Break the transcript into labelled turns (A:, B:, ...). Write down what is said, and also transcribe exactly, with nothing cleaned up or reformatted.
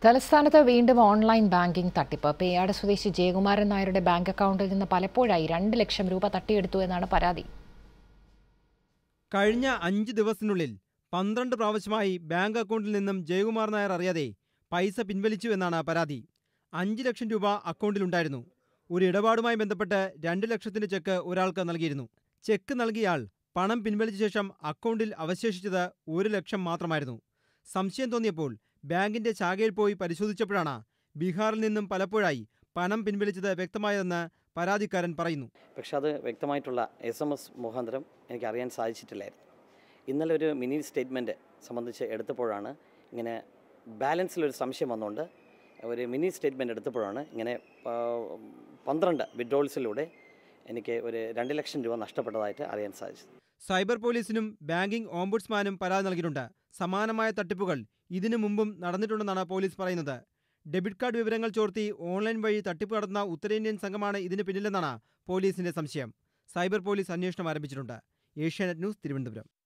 A: തലസ്ഥാനത്ത് വീണ്ടും online banking തട്ടിപ്പ്. പേയാട് സ്വദേശി ജയകുമാരൻ നായരുടെ ബാങ്ക് അക്കൗണ്ടിൽ നിന്ന് പലപ്പോഴായി രണ്ട് ലക്ഷം രൂപ തട്ടിയെടുത്തു എന്നാണ് പരാതി.
B: കഴിഞ്ഞ അഞ്ച് ദിവസത്തിനുള്ളിൽ പന്ത്രണ്ട് പ്രാവശ്യമായി ബാങ്ക് അക്കൗണ്ടിൽ നിന്നും ജയകുമാർ നായർ അറിയാതെ പൈസ പിൻവലിച്ചു എന്നാണ് പരാതി. അഞ്ച് ലക്ഷം രൂപ അക്കൗണ്ടിലുണ്ടായിരുന്നു. ഒരു ഇടപാടുമായി ബന്ധപ്പെട്ട് രണ്ട് ലക്ഷത്തിന്റെ ചെക്ക് ഒരാൾക്ക് നൽകിയിരുന്നു. ചെക്ക് നൽകിയാൽ പണം പിൻവലിച്ച ശേഷം അക്കൗണ്ടിൽ അവശേഷിച്ചത് ഒരു ലക്ഷം മാത്രമായിരുന്നു. സംശയം തോന്നിയപ്പോൾ ബാങ്കിന്റെ ശാഖയിൽ പോയി പരിശോധിച്ചപ്പോഴാണ് ബീഹാറിൽ നിന്നും പലപ്പോഴായി പണം പിൻവലിച്ചത് വ്യക്തമായതെന്ന് പരാതിക്കാരൻ പറയുന്നു.
C: പക്ഷെ അത് വ്യക്തമായിട്ടുള്ള എസ് എം എസ് മുഖാന്തരം എനിക്ക് അറിയാൻ സാധിച്ചിട്ടില്ലായിരുന്നു. ഇന്നലെ ഒരു മിനി സ്റ്റേറ്റ്മെൻറ്റ് സംബന്ധിച്ച് എടുത്തപ്പോഴാണ് ഇങ്ങനെ ബാലൻസിലൊരു സംശയം വന്നുകൊണ്ട് ഒരു മിനി സ്റ്റേറ്റ്മെൻറ്റ് എടുത്തപ്പോഴാണ് ഇങ്ങനെ പന്ത്രണ്ട് വിഡ്രോൾസിലൂടെ എനിക്ക് ഒരു രണ്ട് ലക്ഷം രൂപ നഷ്ടപ്പെട്ടതായിട്ട് അറിയാൻ സാധിച്ചത്.
B: സൈബർ പോലീസിനും ബാങ്കിംഗ് ഓംബുഡ്സ്മാനും പരാതി നൽകിയിട്ടുണ്ട്. സമാനമായ തട്ടിപ്പുകൾ ഇതിനു മുമ്പും നടന്നിട്ടുണ്ടെന്നാണ് പോലീസ് പറയുന്നത്. ഡെബിറ്റ് കാർഡ് വിവരങ്ങൾ ചോർത്തി ഓൺലൈൻ വഴി തട്ടിപ്പ് നടത്തുന്ന ഉത്തരേന്ത്യൻ സംഘമാണ് ഇതിന് പിന്നിലെന്നാണ് പോലീസിന്റെ സംശയം. സൈബർ പോലീസ് അന്വേഷണം ആരംഭിച്ചിട്ടുണ്ട്. ഏഷ്യാനെറ്റ് ന്യൂസ്, തിരുവനന്തപുരം.